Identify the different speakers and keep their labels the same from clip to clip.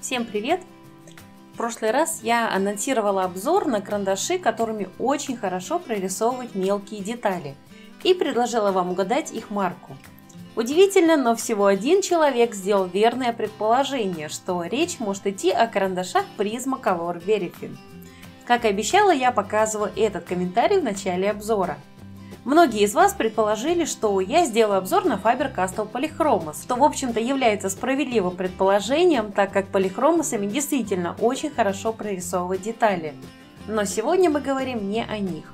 Speaker 1: Всем привет! В прошлый раз я анонсировала обзор на карандаши, которыми очень хорошо прорисовывать мелкие детали, и предложила вам угадать их марку. Удивительно, но всего один человек сделал верное предположение, что речь может идти о карандашах Prismacolor Verifin. Как и обещала, я показываю этот комментарий в начале обзора. Многие из вас предположили, что я сделаю обзор на Faber-Castell Polychromos, что в общем-то является справедливым предположением, так как полихромосами действительно очень хорошо прорисовывать детали. Но сегодня мы говорим не о них.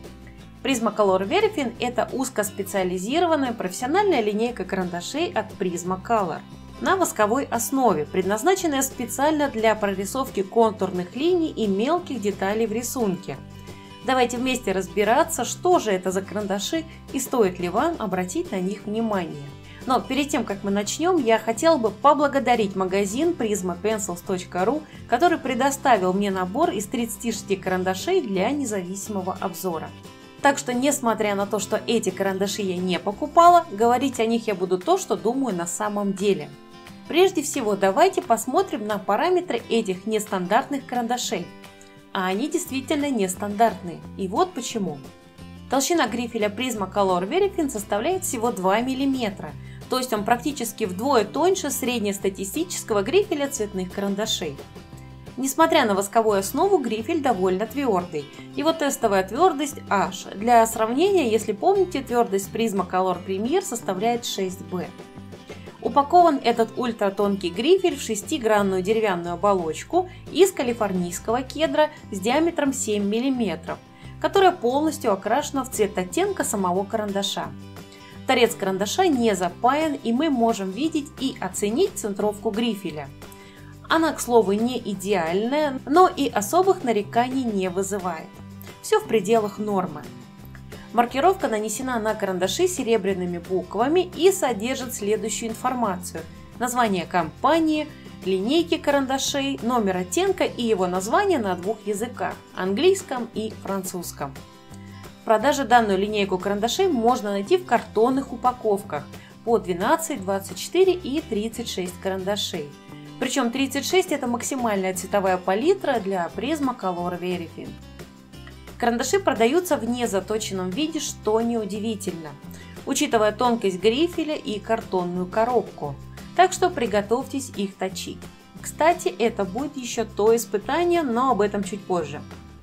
Speaker 1: Prismacolor Verifin – это узкоспециализированная профессиональная линейка карандашей от Prismacolor на восковой основе, предназначенная специально для прорисовки контурных линий и мелких деталей в рисунке. Давайте вместе разбираться, что же это за карандаши и стоит ли вам обратить на них внимание. Но перед тем, как мы начнем, я хотела бы поблагодарить магазин prismapencils.ru, который предоставил мне набор из 36 карандашей для независимого обзора. Так что, несмотря на то, что эти карандаши я не покупала, говорить о них я буду то, что думаю на самом деле. Прежде всего, давайте посмотрим на параметры этих нестандартных карандашей. А они действительно нестандартные. И вот почему. Толщина грифеля Prismacolor Verifin составляет всего 2 мм, то есть он практически вдвое тоньше среднестатистического грифеля цветных карандашей. Несмотря на восковую основу, грифель довольно твердый. Его тестовая твердость H. Для сравнения, если помните, твердость Prismacolor Premier составляет 6B. Упакован этот ультратонкий грифель в 6-гранную деревянную оболочку из калифорнийского кедра с диаметром 7 мм, которая полностью окрашена в цвет оттенка самого карандаша. Торец карандаша не запаян, и мы можем видеть и оценить центровку грифеля. Она, к слову, не идеальная, но и особых нареканий не вызывает. Все в пределах нормы. Маркировка нанесена на карандаши серебряными буквами и содержит следующую информацию: название компании, линейки карандашей, номер оттенка и его название на двух языках – английском и французском. В продаже данную линейку карандашей можно найти в картонных упаковках по 12, 24 и 36 карандашей. Причем 36 – это максимальная цветовая палитра для Prismacolor Verifin. Карандаши продаются в незаточенном виде, что неудивительно, учитывая тонкость грифеля и картонную коробку. Так что приготовьтесь их точить. Кстати, это будет еще то испытание, но об этом чуть позже.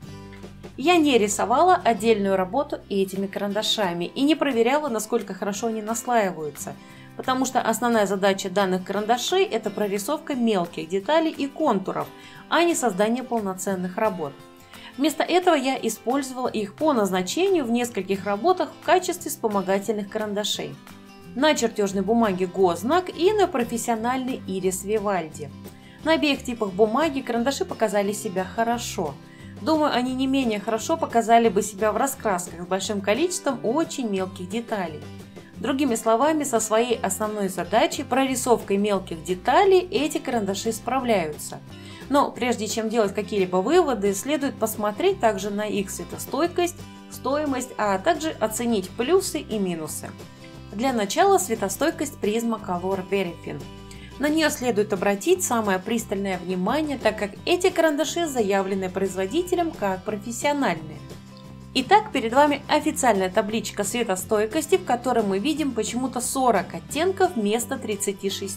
Speaker 1: Я не рисовала отдельную работу этими карандашами и не проверяла, насколько хорошо они наслаиваются, потому что основная задача данных карандашей – это прорисовка мелких деталей и контуров, а не создание полноценных работ. Вместо этого я использовала их по назначению в нескольких работах в качестве вспомогательных карандашей. На чертежной бумаге Гознак и на профессиональной Ирис Вивальди. На обеих типах бумаги карандаши показали себя хорошо. Думаю, они не менее хорошо показали бы себя в раскрасках с большим количеством очень мелких деталей. Другими словами, со своей основной задачей, прорисовкой мелких деталей, эти карандаши справляются. Но прежде чем делать какие-либо выводы, следует посмотреть также на их светостойкость, стоимость, а также оценить плюсы и минусы. Для начала светостойкость Prismacolor Verifin. На нее следует обратить самое пристальное внимание, так как эти карандаши заявлены производителем как профессиональные. Итак, перед вами официальная табличка светостойкости, в которой мы видим почему-то 40 оттенков вместо 36.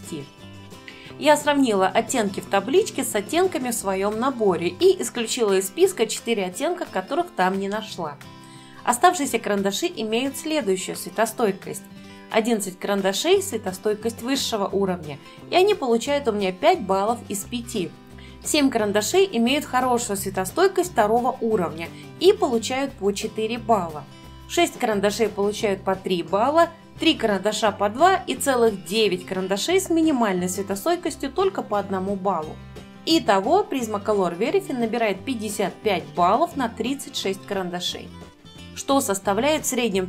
Speaker 1: Я сравнила оттенки в табличке с оттенками в своем наборе и исключила из списка 4 оттенка, которых там не нашла. Оставшиеся карандаши имеют следующую светостойкость. 11 карандашей – светостойкость высшего уровня, и они получают у меня 5 баллов из 5. 7 карандашей имеют хорошую светостойкость второго уровня и получают по 4 балла. 6 карандашей получают по 3 балла, 3 карандаша по 2 и целых 9 карандашей с минимальной светостойкостью только по 1 баллу. Итого Prismacolor Verifin набирает 55 баллов на 36 карандашей, что составляет в среднем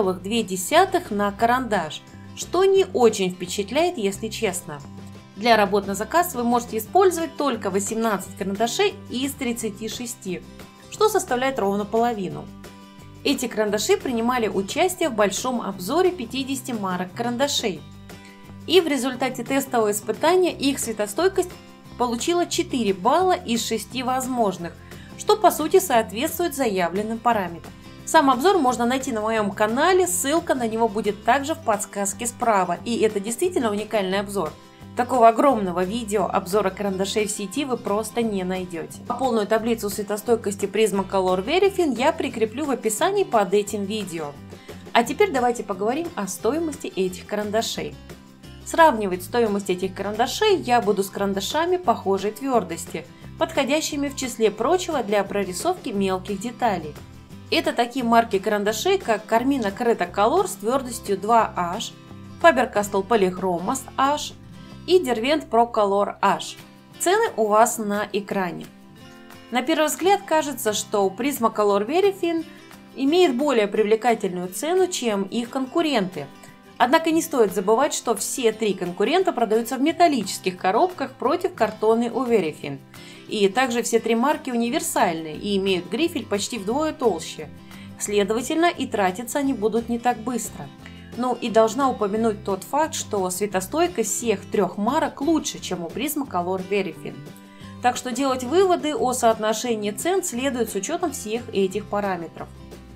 Speaker 1: 3,2 на карандаш, что не очень впечатляет, если честно. Для работ на заказ вы можете использовать только 18 карандашей из 36, что составляет ровно половину. Эти карандаши принимали участие в большом обзоре 50 марок карандашей. И в результате тестового испытания их светостойкость получила 4 балла из 6 возможных, что по сути соответствует заявленным параметрам. Сам обзор можно найти на моем канале, ссылка на него будет также в подсказке справа, и это действительно уникальный обзор. Такого огромного видео обзора карандашей в сети вы просто не найдете. А полную таблицу светостойкости Prismacolor Verifin я прикреплю в описании под этим видео. А теперь давайте поговорим о стоимости этих карандашей. Сравнивать стоимость этих карандашей я буду с карандашами похожей твердости, подходящими в числе прочего для прорисовки мелких деталей. Это такие марки карандашей, как Carmina Creta Color с твердостью 2H, Faber-Castell Polychromos H и Derwent Pro Color H. Цены у вас на экране. На первый взгляд кажется, что Prismacolor Verifin имеет более привлекательную цену, чем их конкуренты. Однако не стоит забывать, что все 3 конкурента продаются в металлических коробках против картонной у Verifin. И также все 3 марки универсальные и имеют грифель почти вдвое толще. Следовательно, и тратиться они будут не так быстро. Ну и должна упомянуть тот факт, что светостойкость всех 3 марок лучше, чем у Prismacolor Verifin. Так что делать выводы о соотношении цен следует с учетом всех этих параметров.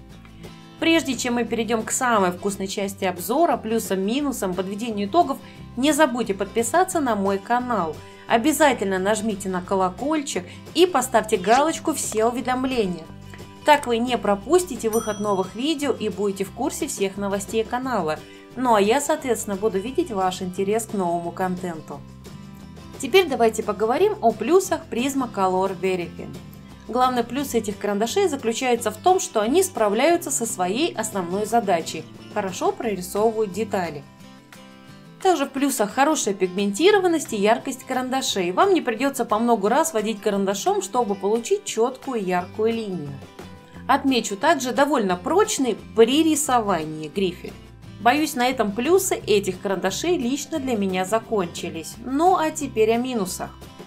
Speaker 1: Прежде чем мы перейдем к самой вкусной части обзора, плюсам-минусам, подведению итогов, не забудьте подписаться на мой канал. Обязательно нажмите на колокольчик и поставьте галочку «Все уведомления». Так вы не пропустите выход новых видео и будете в курсе всех новостей канала. Ну а я, соответственно, буду видеть ваш интерес к новому контенту. Теперь давайте поговорим о плюсах Prismacolor Verifin. Главный плюс этих карандашей заключается в том, что они справляются со своей основной задачей – хорошо прорисовывают детали. Также в плюсах хорошая пигментированность и яркость карандашей. Вам не придется по много раз водить карандашом, чтобы получить четкую яркую линию. Отмечу также довольно прочный при рисовании грифель. Боюсь, на этом плюсы этих карандашей лично для меня закончились. Ну а теперь о минусах.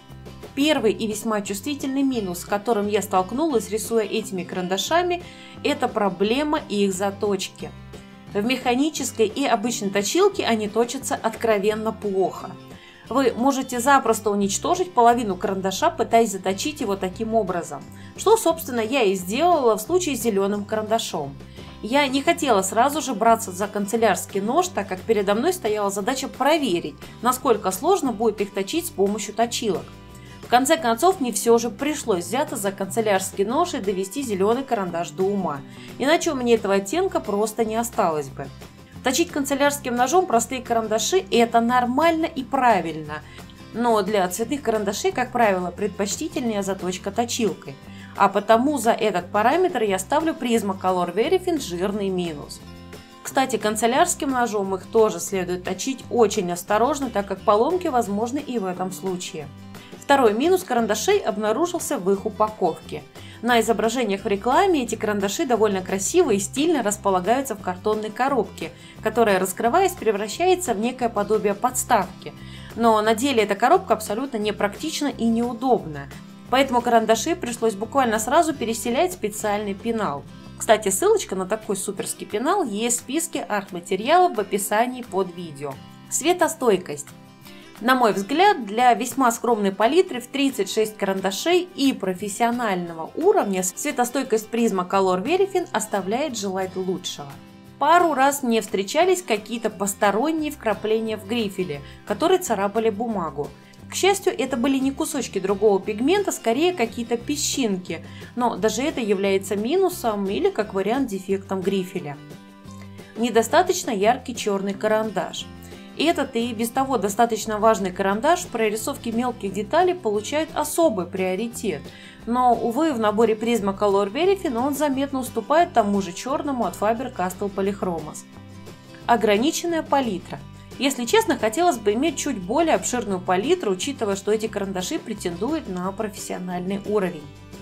Speaker 1: Первый и весьма чувствительный минус, с которым я столкнулась, рисуя этими карандашами, это проблема их заточки. В механической и обычной точилке они точатся откровенно плохо. Вы можете запросто уничтожить половину карандаша, пытаясь заточить его таким образом, что, собственно, я и сделала в случае с зеленым карандашом. Я не хотела сразу же браться за канцелярский нож, так как передо мной стояла задача проверить, насколько сложно будет их точить с помощью точилок. В конце концов, мне все же пришлось взяться за канцелярский нож и довести зеленый карандаш до ума, иначе у меня этого оттенка просто не осталось бы. Точить канцелярским ножом простые карандаши – это нормально и правильно, но для цветных карандашей, как правило, предпочтительнее заточка точилкой, а потому за этот параметр я ставлю Prismacolor Verifin жирный минус. Кстати, канцелярским ножом их тоже следует точить очень осторожно, так как поломки возможны и в этом случае. Второй минус карандашей обнаружился в их упаковке. На изображениях в рекламе эти карандаши довольно красиво и стильно располагаются в картонной коробке, которая, раскрываясь, превращается в некое подобие подставки. Но на деле эта коробка абсолютно непрактична и неудобна. Поэтому карандаши пришлось буквально сразу переселять в специальный пенал. Кстати, ссылочка на такой суперский пенал есть в списке арт-материалов в описании под видео. Светостойкость. На мой взгляд, для весьма скромной палитры в 36 карандашей и профессионального уровня светостойкость Prismacolor Verifin оставляет желать лучшего. Пару раз мне встречались какие-то посторонние вкрапления в грифеле, которые царапали бумагу. К счастью, это были не кусочки другого пигмента, скорее какие-то песчинки, но даже это является минусом или, как вариант, дефектом грифеля. Недостаточно яркий черный карандаш. Этот и без того достаточно важный карандаш в прорисовке мелких деталей получает особый приоритет, но, увы, в наборе Prismacolor Verifin он заметно уступает тому же черному от Faber-Castell Polychromos. Ограниченная палитра. Если честно, хотелось бы иметь чуть более обширную палитру, учитывая, что эти карандаши претендуют на профессиональный уровень.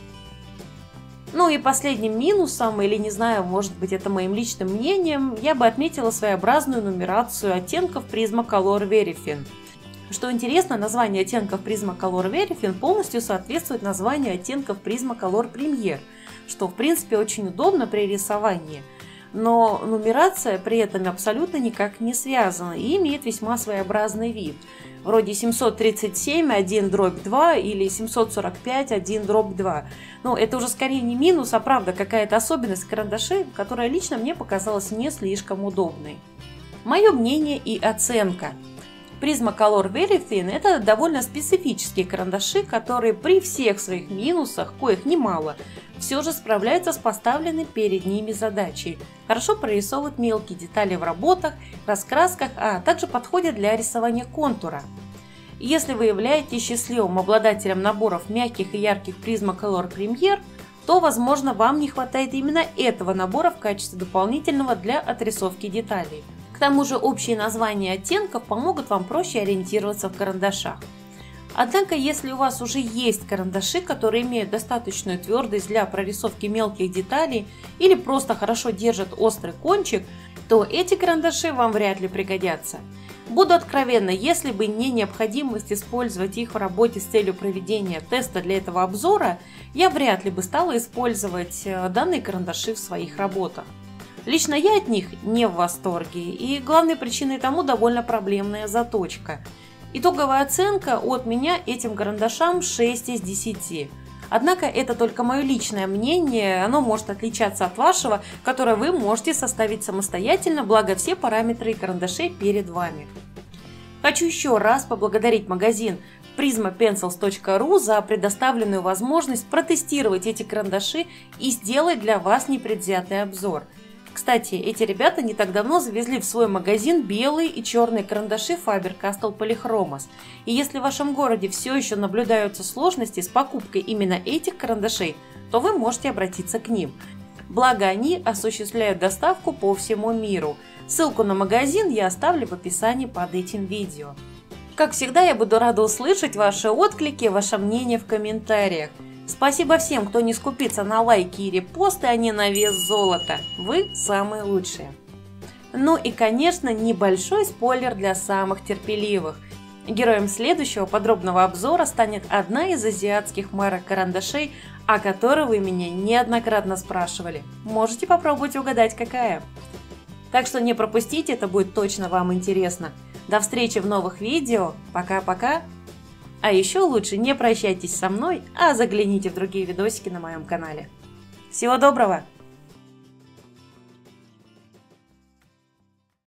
Speaker 1: Ну и последним минусом, или не знаю, может быть это моим личным мнением, я бы отметила своеобразную нумерацию оттенков Prismacolor Verifin. Что интересно, название оттенков Prismacolor Verifin полностью соответствует названию оттенков Prismacolor Premier, что в принципе очень удобно при рисовании. но нумерация при этом абсолютно никак не связана и имеет весьма своеобразный вид. Вроде 737 1/2 или 745 1/2. Но это уже скорее не минус, а правда какая-то особенность карандашей, которая лично мне показалась не слишком удобной. Мое мнение и оценка. Prismacolor Very Thin – это довольно специфические карандаши, которые при всех своих минусах, коих немало, все же справляются с поставленной перед ними задачей. Хорошо прорисовывают мелкие детали в работах, раскрасках, а также подходят для рисования контура. Если вы являетесь счастливым обладателем наборов мягких и ярких Prismacolor Premier, то, возможно, вам не хватает именно этого набора в качестве дополнительного для отрисовки деталей. К тому же общие названия оттенков помогут вам проще ориентироваться в карандашах. Однако, если у вас уже есть карандаши, которые имеют достаточную твердость для прорисовки мелких деталей или просто хорошо держат острый кончик, то эти карандаши вам вряд ли пригодятся. Буду откровенна, если бы не необходимость использовать их в работе с целью проведения теста для этого обзора, я вряд ли бы стала использовать данные карандаши в своих работах. Лично я от них не в восторге, и главной причиной тому довольно проблемная заточка. Итоговая оценка от меня этим карандашам 6 из 10. Однако это только мое личное мнение, оно может отличаться от вашего, которое вы можете составить самостоятельно, благо все параметры карандашей перед вами. Хочу еще раз поблагодарить магазин prismapencils.ru за предоставленную возможность протестировать эти карандаши и сделать для вас непредвзятый обзор. Кстати, эти ребята не так давно завезли в свой магазин белые и черные карандаши Faber-Castell Polychromos. И если в вашем городе все еще наблюдаются сложности с покупкой именно этих карандашей, то вы можете обратиться к ним. Благо они осуществляют доставку по всему миру. Ссылку на магазин я оставлю в описании под этим видео. Как всегда, я буду рада услышать ваши отклики, ваше мнение в комментариях. Спасибо всем, кто не скупится на лайки и репосты, а не на вес золота. Вы самые лучшие. Ну и, конечно, небольшой спойлер для самых терпеливых. Героем следующего подробного обзора станет одна из азиатских марок карандашей, о которой вы меня неоднократно спрашивали. Можете попробовать угадать, какая. Так что не пропустите, это будет точно вам интересно. До встречи в новых видео. Пока-пока. А еще лучше не прощайтесь со мной, а загляните в другие видосики на моем канале. Всего доброго!